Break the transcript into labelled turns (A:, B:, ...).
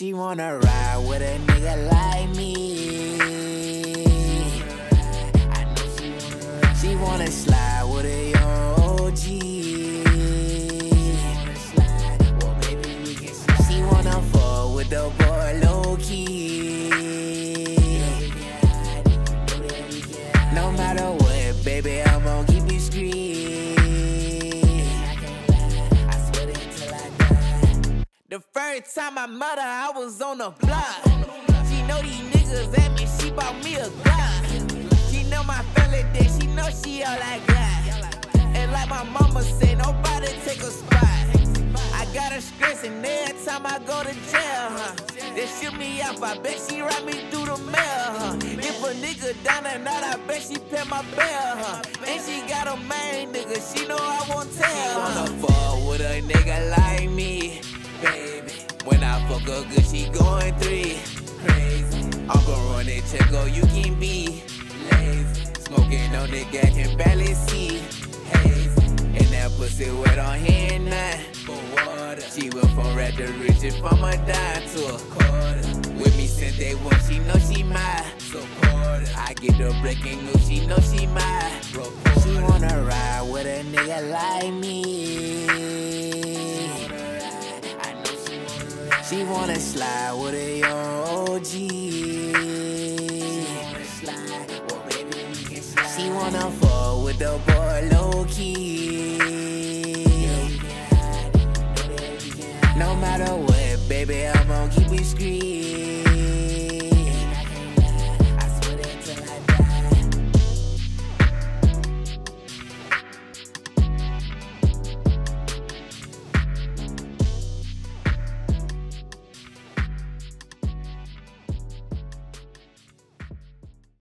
A: She wanna ride with a nigga like me. She wanna slide with a young OG. She wanna fuck with the boy low key. No matter what, baby, I'm gon' keep it street. The first time I met her, I was on the block. She know these niggas at me, she bought me a Glock. She know my family, then she know she all I got. And like my mama said, nobody take a spot. I got her stressing every time I go to jail, They ship me off, I bet she write me through the mail, If a nigga down and out, I bet she pay my bill, And she got a main nigga, she know I won't tell, She wanna fuck with a nigga like me, baby. When I fuck her good, she going 3. Crazy. I'm gon' run it, check out, you can be lazy. Smoking on the gas, can barely see. Hazy. And that pussy wet on here and nothing but water. She went from rat to riches, from a dime to a quarter. With me since day one, she know she mine. Supporter. I get the breaking news, she know she mine. Reporter. She wanna ride with a nigga like me. She wanna slide with a young OG. She wanna fuck with the boy low key. No matter what, baby, I'm gon' keep it street.